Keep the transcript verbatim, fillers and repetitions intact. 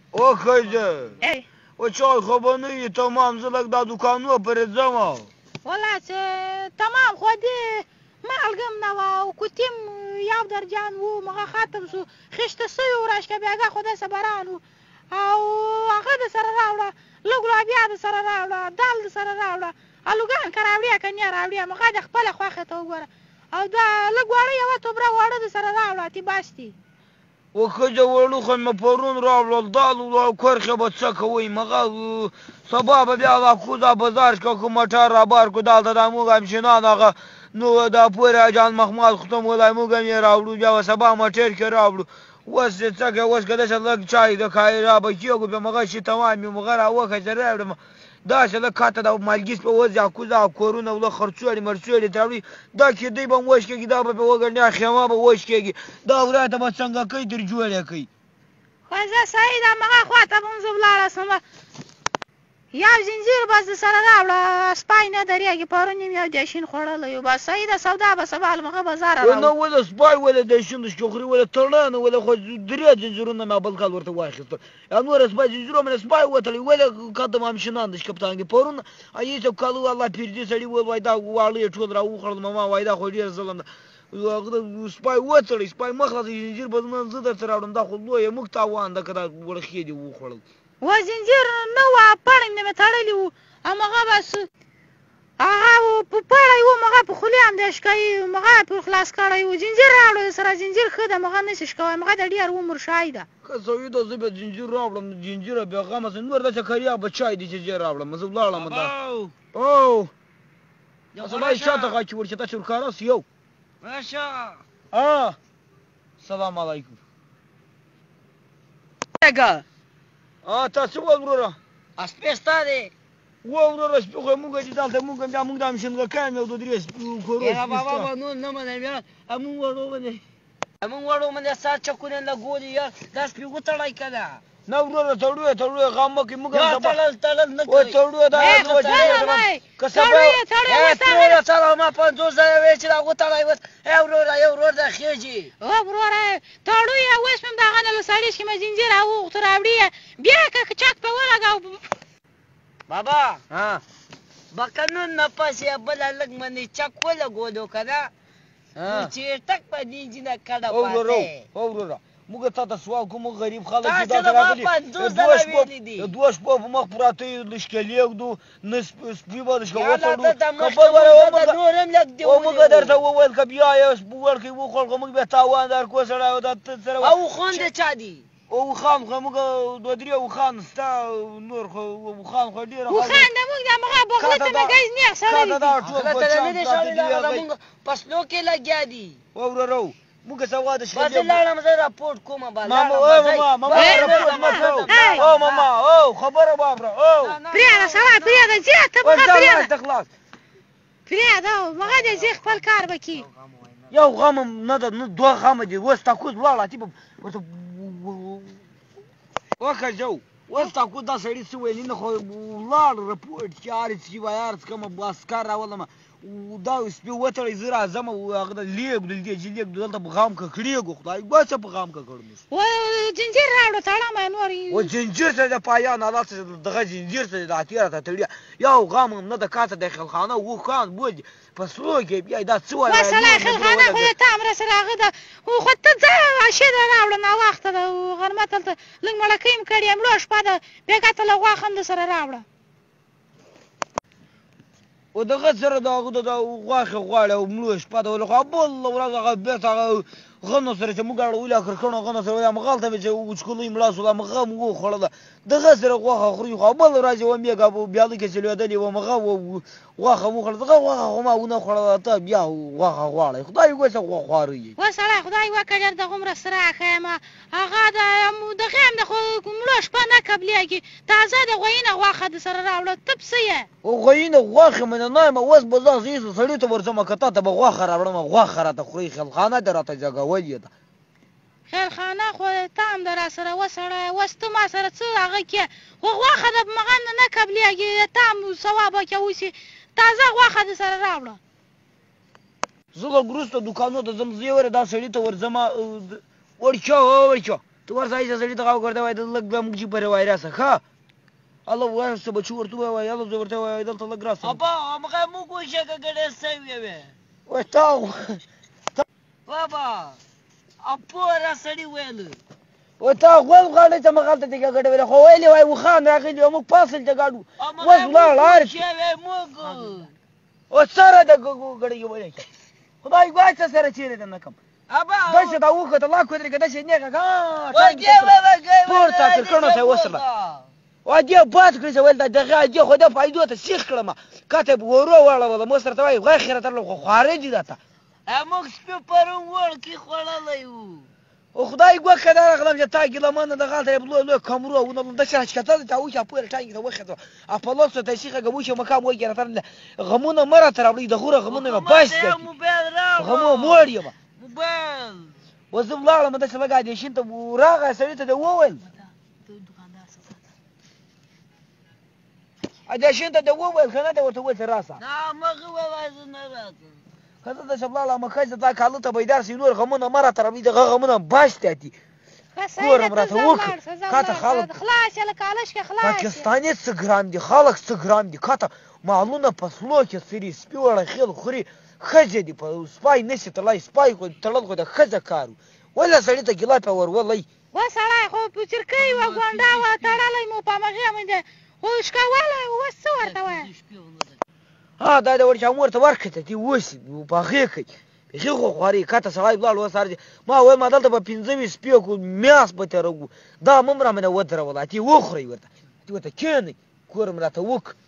او ښځه o چای خو به نه وي تمام زه لږ دا دوکانونه پرې ځمه والله چې تمام خو دې مالګه نه وه او کوتیم یو درجان و مغه ختم شو خیشته سوی و راشکه بیاګه خو داسې باران و او هغه د سره راوړه لږ لوبیا د سره راوړه دال د سره راوړه الوګان که راوړې که نه راوړې مغه د خپله خوښې ته وګوره او دا لږ واړه یوه توبره واړه د سره راوړه اتې بس دي و ښځه وړو خو مې پرون راوړل دال او کرښې به څه کوئ مغه سبا به بیا دا کوزه بازار که کوم موټر رابار کړو دلته دا موږ همچنان هغه نو دا پورې جان محمد ختم ولای موږ هم یې راوړو بیا به سبا موټر کې راوړو اوس چې څه کوې اوس که داسې لږ چای د کایې را به کېږو بیا مغه شي تمام وي مغه راوښه چې راوړم داسې لږ کاته د مالګیس په وځي کوزه او کورونه او لږ خرڅوړي مرڅوړي تراوړي دا کېدی به م وش کېږي دا به پې وګڼي خیمه به وش کېږي دا ورایته به څنګه کوي تر جوړې کوي خو زه صحیح ده مغه خواته به م زه ولاړه سمه یو زنځیر بس د سره راوړه سپی نه درېږي پرون یم یو دیشین خوړلی و بس صحیح ده سودا به سبا مغه بازار راوړو نه ولې سپی ولې دیشین د شکري ولې تړه نه ولې خو درې زنځیرونه مې بل کال ورته واخیستل یا نور سپی زنځیرو مې سپی وتړی ولې قدم همشنان د شکپتان کې پرون ایسه کالو الله پیرزي سړي وویل وای دا واړه یې ټول راوخوړل ماما وای دا خو ډېر ظلم ده سپی وتړی سپی مخ زنځیر به نن زه درته راوړم دا خو لویه موږ تاوان ده که دا وړښې دې وخوړل و زنځیر نه وه پړی مې تړلی و همغه بس هغه په پړی و مغه په خولې هم دی شکوي مغه پرې خلاص کړی و زنځیر راوړو سره زنځیر ښه ده مغه نشي شکوی مغه د ډېر عمر شای ده که سوي ده زه به زنځیر راوړم زنځیره بې غمه سه نور داسې کریا به چای دي چې زه یې راوړم زه ولاړم دا او سبا یې شاته غاچي ور چې تاسې ورښکاره سو یو راشه ا سلام علیکم ا تاسو ول وروره سپی ستا دی و وروره سپي خو موږ چې دلته موږ بیا موږ د همشنګکیان یو دوه درې کورو هغه بابا به نور نه منم یار همون وړو باندې همون وړو باندې ستا چکونه لګولي یار دا سپي وتړی که نه نه وروره تړو یې تړو یې غم مه کوې موږ یا تړل تړل نه کوي تړو یې دا که سبا تړو تړل ما پنځوس ځله ویل چې دا وتړی اوس ای وروره ای وروره دا خېږي او وروره تړو یې اوس مې دغه نه له سړي چې مې زنځیر راوغوښته راوړي یې بیا که چک په ولګو بابا ها بکنون نه پس یې بله لږ منې چک ولګولو که نه نو چې ټک په دې جینه کډه پاتې او وروره موږ تا ته سوال کوم غریب خلک دي دلته راغلي د دوه شپو په مخ پراته یو لښکلې ږدو نه سپي به لښکه وتړو او موږ درته وویل که بیا یې ورکړې وخوړ خو موږ بیا تاوان درکړو سړی او دا ته سره او اوښان د چا دي اوښان خو موږ دوه درې اوښان ستا نور خو اوښان خو ډېره اوښان د موږ د همغه بغلې ته مې ګز نیغ سړی دي پسلو کې لګیا دي او ورورو موږ سوا د بس لاړم زه راپورټ کوم به ماما او ماما ماما راپورټ مه کوه او ماما او خبره واوره او پرېږده سړی پرېږده ځه ته مغه پرېږده خلاص پرېږده مغه دې ځې خپل کار به کي یو غم نه ده نه دوه غمه دي اوس تا کوز ولاړه اتې به ورته وښځه اوس تا کوز دا سړي څه ویلي نه خو ولاړ رپورټ چې هر څه وایي هر څه کومه عسکر راولمه دا سپي وتړی زه راځم هغه د لېږدو دې چې لېږدو دلته په غام ککړېږو خدای ګوڅه په غام ککړ موږ و زنځیر راوړه تړم نور و زنځیر ته د پایان حالات دغه زنځیر ته د اتېره ته تړي یو غام هم نه د کاته د خلخانه اوښان بوځي په سلو کې بیا دا څه وایي وسله خلخانه خو د تا هم راسره هغه ده خو ته ځه اشې ده راوړه ناوخته ده غرمه دلته لږ مړکۍ م کړې یم لوه شپه ده بېګا ته له غوښه هم درسره راوړه و دغه سره د هغه د غوښې غواړي او مړو شپه ده ولخوا بله ورځ هغه بېرته هغه غنو سره چې موږ اړولي کړکڼو غنو سره همغلته مې چې وچکلۍ مړه شول همغه م وخوړله دغه سره غوښه خوري خو بله ورځ یې ومېږه بیالۍ کې چې لوېدلې وم هغه غوښه مو خوړله دغه غوښه خو ما ونه خوړله ته بیا غوښه غواړئ خدای ګوڅه غوښواره یې و سړی خدای وکړه ډېر دغه عمره سراخه یم هغه د دغه یم د خو مړه شپه نه قبلېږي تازه د غویینه غوښه د سره راوړه ته پسه یې غویینه غوښې مې نه یم اوس به زه هېڅ سړي ته ورځم که تا ته به غوښه راوړم غوښه راته خورئ خلخانه دې راته جګولې ده خیرخانه خو ته هم د راسره وسړی اوس ته ما سره څه هغه کې خو غوښه د مغه نه قبلېږي ته هم ثواب وکړه اوسې تازه غوښه د سره راوړه زه لږ وروسته دوکانو ته ځم زه یې وره دا سړي ته ورځم وړچا وړچا ته ورځه ایسه سړي دغه وکړه وایي لږ زموږ جي پرې وایي راسه ښه الله ووایه څه بچي ورته ووایي الله زه ورته ووایه دلته لږ راسه ابا همغه موږ وشکه ګډه سوې وې وایي تا بابا اپوره سړي ویل وایي تا غول غاړې ته مغلته دې ګډه ویله خو ویلې وایي وخان راغلي او موږ پاسل ته ګاډو اوس ولاړ لارې موږ او سره د ګړې ویلې خدای ګوای څه سره چیرې ده نه کم ابا داسې دا وکړه الله کودرې که داسې نیغه وګه وګه پورته تر کڼو ته یې وسله وا دې باد کړي چې ویل دا دغه دې خو دې فایدو ته سیخ کړم کاته به ورو واړوله مو سره ته وایي غوښې راته خو خوارې دي راته موږ سپي پرون وړ کې خوړلی وو او خدای ګوښه دا راغلم چې تا ګیلمانه دغلته یې لوی لوی کمرو ونه داسې راچکته ته اوس پورې ټانګې ته وخېدو اپلوسو ته سیخه ګموشه مقام وګې راته غمونه مه راته راوړئ د غوره غمونه مې بس دي غمو موړ یم موبایل اوس زه ولاړم داسې لږ ادېشین ته راغی سړي ته دې وویل ادېشین ته دې وویل که نه دې ورته وویل چې راسه نه مغه ووایه زه نه راځم که زه داسې ولاړم ښځه دا کالو ته بیدار شي نور غمونه مه راته راوړي دغه غمونه بس دي کور هم راته وکړ کاته خلک خلاص له کالش کې خلاص پاکستاني څه ګران دي خلک څه ګران دي کاته مالونه په سلو کې سري سپي وړه خیل خوري ښځې دي په سپای نشي تړلی سپای خو تړل خو د ښځه کار ولې سړي ته ګیلا پې ورولئ و سړی خو په چرکۍ وه ګونډه وه تړلی مو په همغې باندې خو شکولی اوس څه ورته وایه ها دا د ورچا مور ته ورکړې ته دې اوسي په هغې کوي بیخي خو خوارې کاته سړی ولاړ اوس هر ما وایم دلته به پنځه ویشت سپي کړو میاشت به تېروو دا مه م رامنه ودروله اتې وخورئ ورته اتې ورته کښېنئ کور م راته وکړ